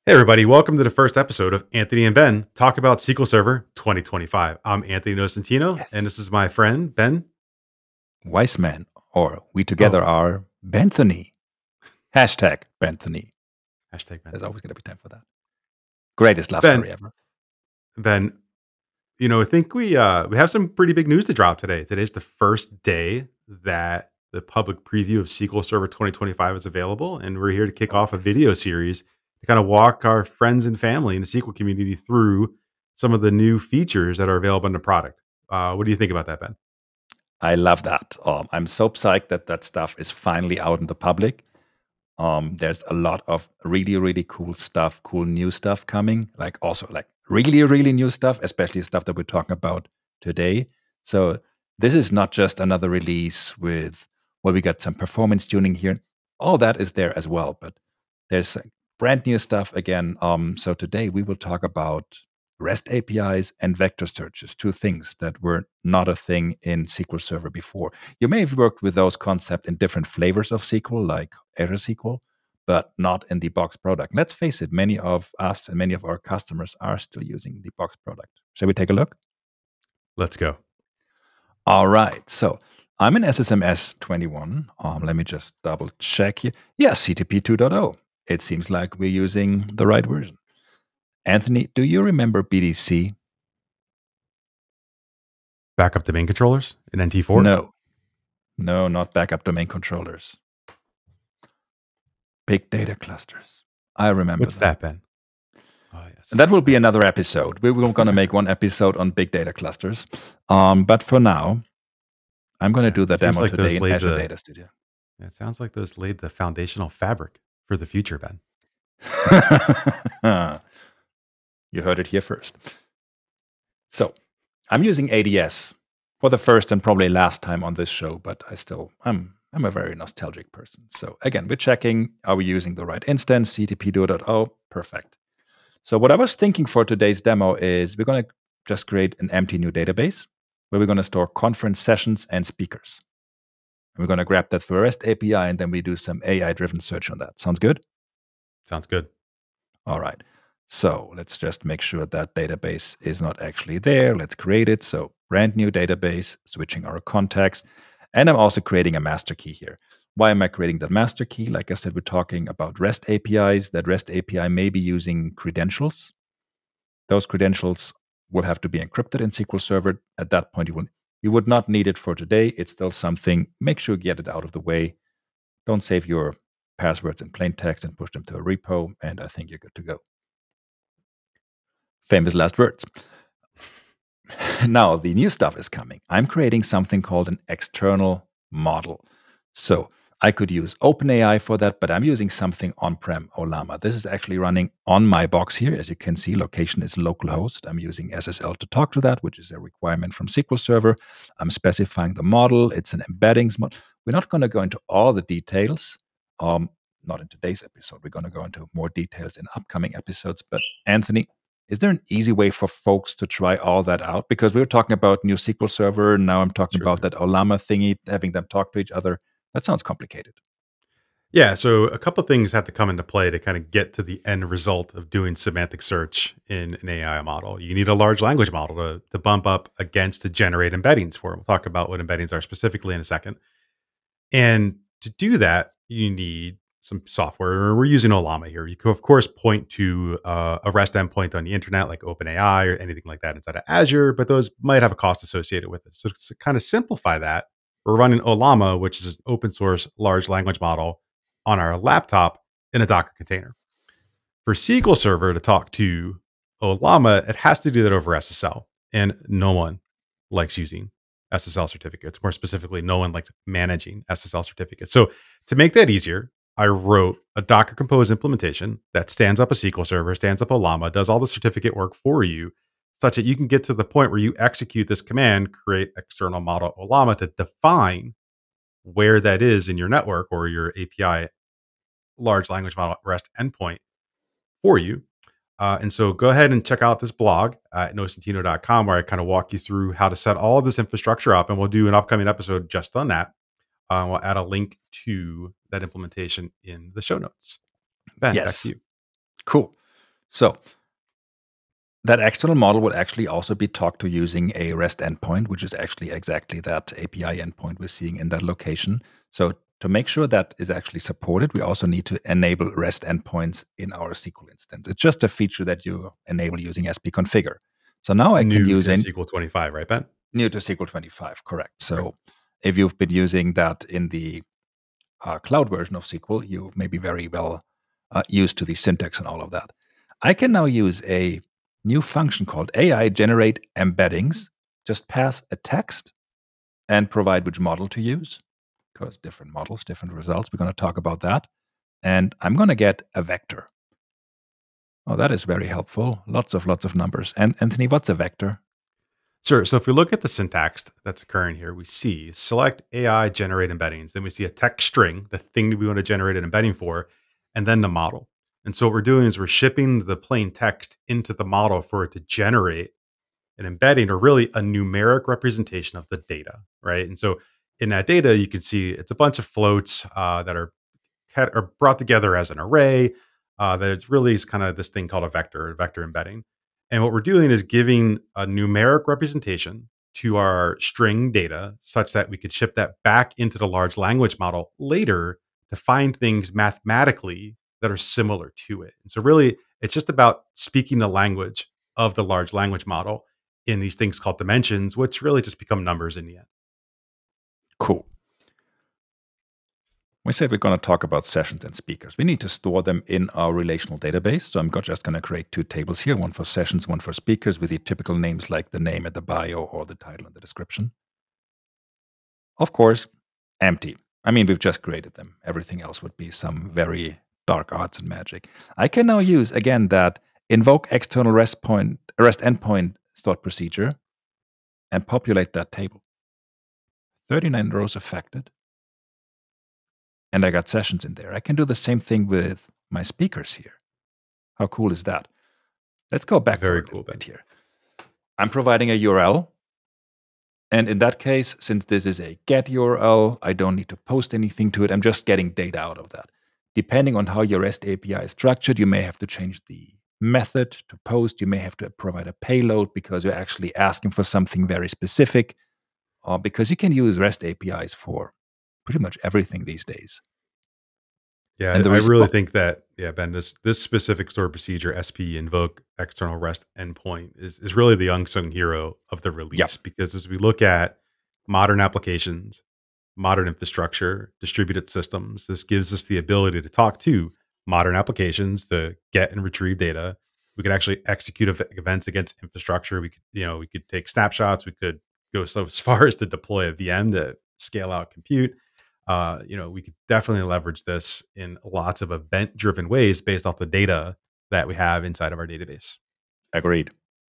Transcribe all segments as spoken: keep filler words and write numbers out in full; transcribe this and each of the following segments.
Hey, everybody. Welcome to the first episode of Anthony and Ben Talk About S Q L Server twenty twenty-five. I'm Anthony Nocentino, and Yes. this is my friend, Ben. Wise man, or we together Oh, are Benthany. Hashtag Benthany. hashtag Ben. There's always going to be time for that. Greatest love Ben, story ever. Ben, you know, I think we uh, we have some pretty big news to drop today. Today's the first day that the public preview of S Q L Server twenty twenty-five is available, and we're here to kick Oh, off a yes. video series to kind of walk our friends and family in the S Q L community through some of the new features that are available in the product. Uh, what do you think about that, Ben? I love that. Um, I'm so psyched that that stuff is finally out in the public. Um, there's a lot of really, really cool stuff, cool new stuff coming. Like also like really, really new stuff, especially stuff that we're talking about today. So this is not just another release with where we got some performance tuning here. All that is there as well, but there's uh, brand new stuff again. Um, so today we will talk about REST A P Is and vector searches, two things that were not a thing in S Q L Server before. You may have worked with those concepts in different flavors of S Q L, like Azure S Q L, but not in the box product. Let's face it, many of us and many of our customers are still using the box product. Shall we take a look? Let's go. All right. So I'm in S S M S twenty-one. Um, let me just double check here. Yes, C T P two point oh. It seems like we're using the right version. Anthony, do you remember B D C? Backup domain controllers in N T four? No, no, not backup domain controllers. Big data clusters. I remember What's them. that, Ben? Oh, yes. And that will be another episode. We were going to make one episode on big data clusters. Um, but for now, I'm going to Yeah, do the it seems demo like today those in laid Azure the Data Studio. yeah, it sounds like those laid the foundational fabric for the future, Ben. You heard it here first. So I'm using A D S for the first and probably last time on this show, but I still, I'm I'm a very nostalgic person. So again, we're checking, are we using the right instance, C T P two point oh, perfect. So what I was thinking for today's demo is we're going to just create an empty new database where we're going to store conference sessions and speakers. And we're going to grab that through a REST A P I, and then we do some A I-driven search on that. Sounds good? Sounds good. All right. So let's just make sure that database is not actually there. Let's create it. So brand new database, switching our context. And I'm also creating a master key here. Why am I creating that master key? Like I said, we're talking about REST A P Is. That REST A P I may be using credentials. Those credentials will have to be encrypted in S Q L Server. At that point, you, will, you would not need it for today. It's still something. Make sure you get it out of the way. Don't save your passwords in plain text and push them to a repo. And I think you're good to go. Famous last words. Now, the new stuff is coming. I'm creating something called an external model. So I could use OpenAI for that, but I'm using something on-prem, Olama. This is actually running on my box here. As you can see, location is localhost. I'm using S S L to talk to that, which is a requirement from S Q L Server. I'm specifying the model. It's an embeddings model. We're not going to go into all the details, um, not in today's episode. We're going to go into more details in upcoming episodes. But Anthony, is there an easy way for folks to try all that out? Because we were talking about new S Q L Server. Now I'm talking Sure about thing. that Olama thingy, having them talk to each other. That sounds complicated. Yeah, so a couple things have to come into play to kind of get to the end result of doing semantic search in an A I model. You need a large language model to, to bump up against to generate embeddings for it. We'll talk about what embeddings are specifically in a second. And to do that, you need some software. We're using Olama here. You could, of course, point to uh, a REST endpoint on the internet, like OpenAI or anything like that inside of Azure, but those might have a cost associated with it. So to kind of simplify that, we're running Olama, which is an open source large language model on our laptop in a Docker container. For S Q L Server to talk to Olama, it has to do that over S S L. And no one likes using S S L certificates. More specifically, no one likes managing S S L certificates. So to make that easier, I wrote a Docker Compose implementation that stands up a S Q L Server, stands up Olama, does all the certificate work for you, such that you can get to the point where you execute this command, create external model Olama to define where that is in your network or your A P I large language model REST endpoint for you. Uh, and so go ahead and check out this blog at nocentino dot com where I kind of walk you through how to set all of this infrastructure up. And we'll do an upcoming episode just on that. Uh, we'll add a link to that implementation in the show notes. Ben, back to Yes. you. Cool. So that external model will actually also be talked to using a REST endpoint, which is actually exactly that A P I endpoint we're seeing in that location. So to make sure that is actually supported, we also need to enable REST endpoints in our S Q L instance. It's just a feature that you enable using sbconfigure. So now I can New use to a S Q L twenty-five, right, Ben? new to S Q L twenty-five, correct. Right. So if you've been using that in the uh, cloud version of S Q L, you may be very well uh, used to the syntax and all of that. I can now use a new function called A I generate embeddings. Just pass a text and provide which model to use, because different models, different results. We're going to talk about that. And I'm going to get a vector. Oh, that is very helpful. Lots of lots of numbers. And Anthony, what's a vector? Sure. So if we look at the syntax that's occurring here, we see select A I generate embeddings. Then we see a text string, the thing that we want to generate an embedding for, and then the model. And so what we're doing is we're shipping the plain text into the model for it to generate an embedding or really a numeric representation of the data, right? And so in that data, you can see it's a bunch of floats uh, that are cat- are brought together as an array. Uh, that it's really is kind of this thing called a vector, a vector embedding. And what we're doing is giving a numeric representation to our string data such that we could ship that back into the large language model later to find things mathematically that are similar to it. And so really it's just about speaking the language of the large language model in these things called dimensions, which really just become numbers in the end. Cool. We said we're going to talk about sessions and speakers. We need to store them in our relational database. So I'm go- just going to create two tables here, one for sessions, one for speakers, with the typical names like the name and the bio or the title and the description. Of course, empty. I mean, we've just created them. Everything else would be some very dark arts and magic. I can now use, again, that invoke external REST, point, REST endpoint stored procedure and populate that table. thirty-nine rows affected. And I got sessions in there. I can do the same thing with my speakers here. How cool is that? Let's go back for a Very little cool, Ben. bit here. I'm providing a U R L. And in that case, since this is a get U R L, I don't need to post anything to it. I'm just getting data out of that. Depending on how your REST A P I is structured, you may have to change the method to post. You may have to provide a payload because you're actually asking for something very specific, or because you can use REST A P Is for pretty much everything these days. Yeah, And the I I really response, think that, yeah, Ben, this this specific stored procedure, S P invoke external REST endpoint is is really the unsung hero of the yeah, release because as we look at modern applications, modern infrastructure, distributed systems, this gives us the ability to talk to modern applications to get and retrieve data. We could actually execute ev- events against infrastructure. We could, you know, we could take snapshots. We could go so as far as to deploy a V M to scale out compute. Uh, you know, we could definitely leverage this in lots of event driven ways based off the data that we have inside of our database. agreed.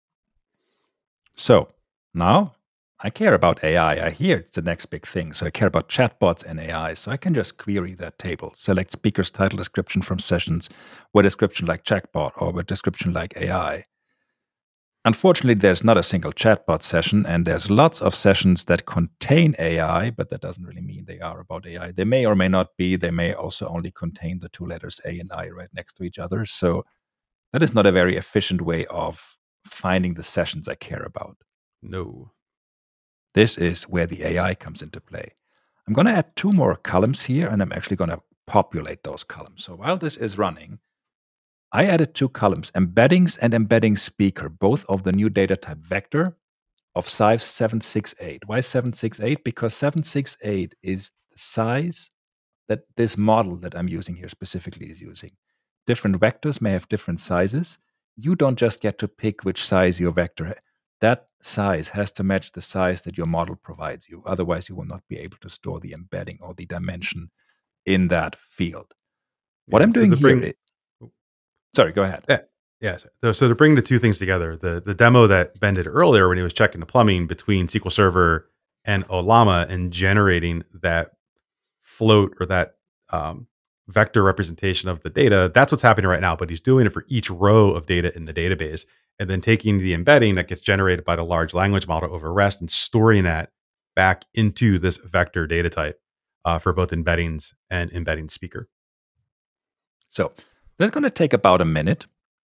So now I care about A I. I I hear it's the next big thing. So I care about chatbots and A I. So I can just query that table, select speaker's title description from sessions, with description like chatbot or with description like A I. Unfortunately, there's not a single chatbot session, and there's lots of sessions that contain A I, but that doesn't really mean they are about A I. They may or may not be. They may also only contain the two letters A and I right next to each other. So that is not a very efficient way of finding the sessions I care about. No. This is where the A I comes into play. I'm going to add two more columns here, and I'm actually going to populate those columns. So while this is running, I added two columns, embeddings and embedding speaker, both of the new data type vector of size seven six eight. Why seven six eight? Because seven six eight is the size that this model that I'm using here specifically is using. Different vectors may have different sizes. You don't just get to pick which size your vector ha- that size has to match the size that your model provides you. Otherwise, you will not be able to store the embedding or the dimension in that field. What Yeah. I'm So doing to here bring is, sorry, go ahead. Yeah. Yes. So, so to bring the two things together, the the demo that Ben did earlier when he was checking the plumbing between S Q L Server and Olama and generating that float or that um, vector representation of the data, that's what's happening right now. But he's doing it for each row of data in the database and then taking the embedding that gets generated by the large language model over REST and storing that back into this vector data type uh, for both embeddings and embedding speaker. So that's going to take about a minute.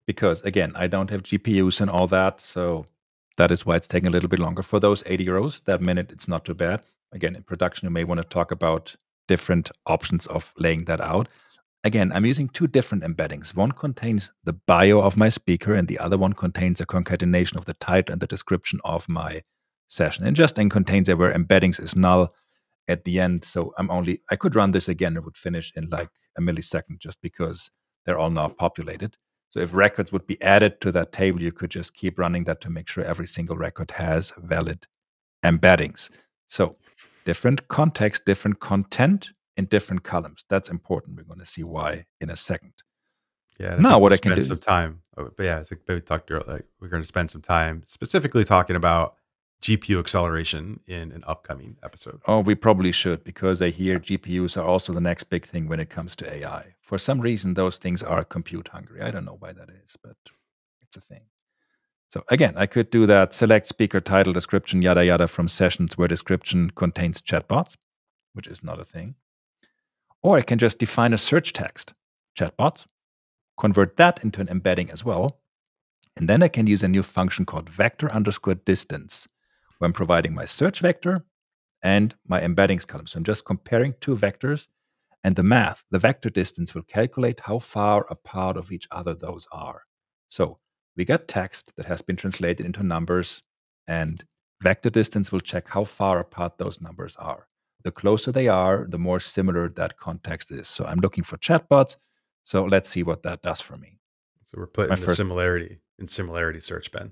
because again, I don't have G P Us and all that, so that is why it's taking a little bit longer. For those eighty euros, that minute, it's not too bad. Again, in production, you may want to talk about different options of laying that out. Again, I'm using two different embeddings. One contains the bio of my speaker, and the other one contains a concatenation of the title and the description of my session. And just in contains where embeddings is null at the end. So I'm only, I could run this again. It would finish in like a millisecond just because they're all now populated. So if records would be added to that table, you could just keep running that to make sure every single record has valid embeddings. So different context, different content in different columns. That's important. We're going to see why in a second. Yeah, and I Now think what we'll I can spend do. some time. Oh, but yeah, I think we talked earlier, like we're going to spend some time specifically talking about G P U acceleration in an upcoming episode. Oh, we probably should, because I hear G P Us are also the next big thing when it comes to A I. For some reason, those things are compute hungry. I don't know why that is, but it's a thing. So again, I could do that select speaker title description, yada, yada, from sessions where description contains chatbots, which is not a thing. Or I can just define a search text, chatbots, convert that into an embedding as well. And then I can use a new function called vector underscore distance, where I'm providing my search vector and my embeddings column. So I'm just comparing two vectors, and the math, the vector distance, will calculate how far apart of each other those are. So we get text that has been translated into numbers, and vector distance will check how far apart those numbers are. The closer they are, the more similar that context is. So I'm looking for chatbots. So let's see what that does for me. So we're putting My the first, similarity in similarity search, Ben.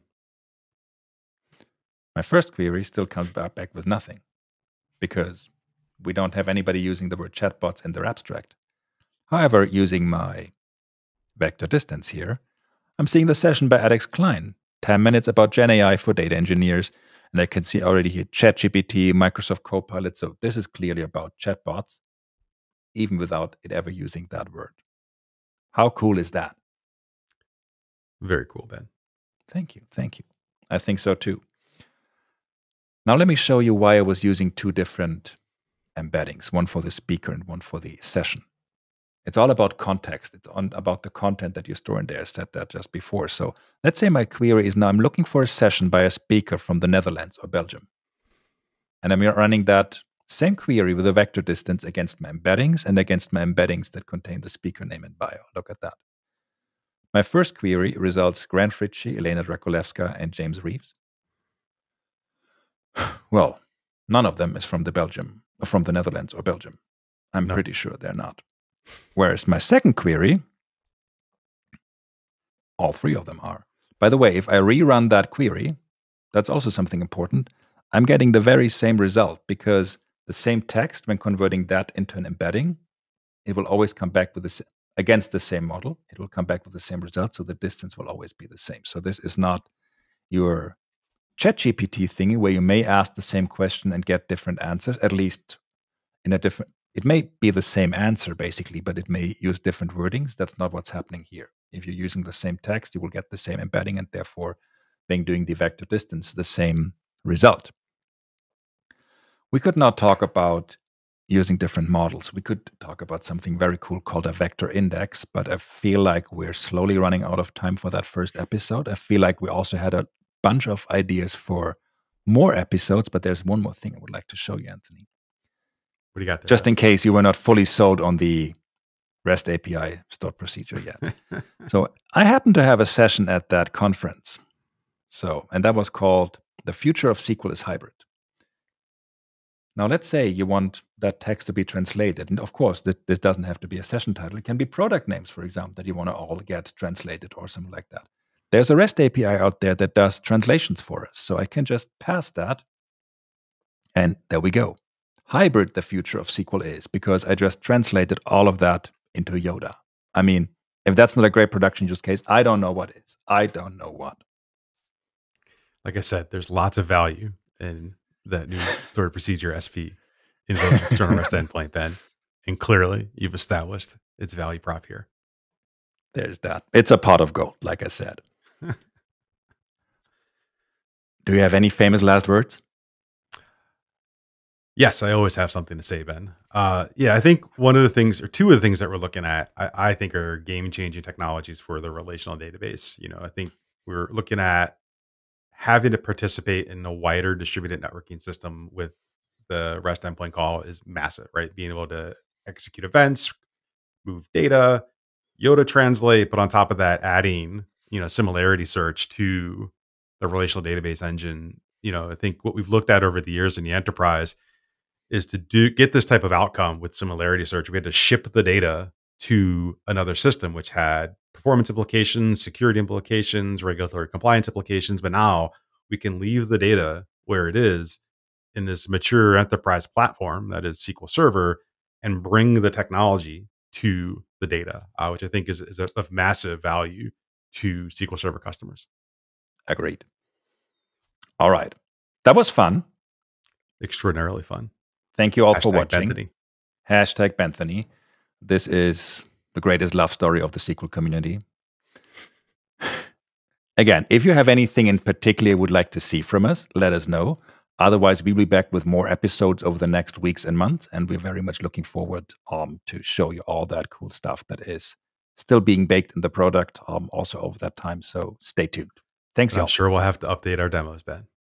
my first query still comes back back with nothing, because we don't have anybody using the word chatbots in their abstract. However, using my vector distance here, I'm seeing the session by Alex Klein, ten minutes about Gen A I for data engineers. And I can see already here ChatGPT, Microsoft Copilot. So this is clearly about chatbots, even without it ever using that word. How cool is that? Very cool, Ben. Thank you. Thank you. I think so too. Now let me show you why I was using two different embeddings, one for the speaker and one for the session. It's all about context. It's on about the content that you store in there. I said that just before. So let's say my query is now I'm looking for a session by a speaker from the Netherlands or Belgium. And I'm running that same query with a vector distance against my embeddings and against my embeddings that contain the speaker name and bio. Look at that. My first query results Grant Fritchie, Elena Drakulevska, and James Reeves. Well, none of them is from the Belgium, from the Netherlands or Belgium. I'm No. pretty sure they're not. Whereas my second query, all three of them are. By the way, if I rerun that query, that's also something important. I'm getting the very same result, because the same text, when converting that into an embedding, it will always come back with this against the same model. It will come back with the same result. So the distance will always be the same. So this is not your ChatGPT thingy where you may ask the same question and get different answers, at least in a different, it may be the same answer basically, but it may use different wordings. That's not what's happening here. If you're using the same text, you will get the same embedding and therefore being doing the vector distance, the same result. We could now talk about using different models. We could talk about something very cool called a vector index, but I feel like we're slowly running out of time for that first episode. I feel like we also had a bunch of ideas for more episodes, but there's one more thing I would like to show you, Anthony. What do you got there? Just in case you were not fully sold on the REST A P I stored procedure yet. So I happened to have a session at that conference. So, and that was called The Future of S Q L is Hybrid. Now, let's say you want that text to be translated. And of course, th- this doesn't have to be a session title. It can be product names, for example, that you want to all get translated or something like that. There's a REST A P I out there that does translations for us. So I can just pass that. And there we go. Hybrid, the future of S Q L is, because I just translated all of that into Yoda. I mean, if that's not a great production use case, I don't know what is. I don't know what. Like I said, there's lots of value in that new stored procedure S P invoke external REST endpoint, Ben. And clearly, you've established its value prop here. There's that. It's a pot of gold, like I said. Do you have any famous last words? Yes, I always have something to say, Ben. Uh, yeah, I think one of the things, or two of the things that we're looking at, I, I think are game changing technologies for the relational database. You know, I think we're looking at having to participate in a wider distributed networking system with the REST endpoint call is massive, right? Being able to execute events, move data, Yoda translate, but on top of that, adding, you know, similarity search to the relational database engine. You know, I think what we've looked at over the years in the enterprise is to do get this type of outcome with similarity search. We had to ship the data to another system, which had performance implications, security implications, regulatory compliance implications. But now we can leave the data where it is in this mature enterprise platform that is S Q L Server and bring the technology to the data, uh, which I think is, is of of massive value to S Q L Server customers. Agreed. All right. That was fun. Extraordinarily fun. Thank you all for Hashtag watching. Benthany. Hashtag Benthany. This is the greatest love story of the S Q L community. Again, if you have anything in particular you would like to see from us, let us know. Otherwise, we'll be back with more episodes over the next weeks and months, and we're very much looking forward um, to show you all that cool stuff that is still being baked in the product um, also over that time. So stay tuned. Thanks, And I'm y'all. sure we'll have to update our demos, Ben.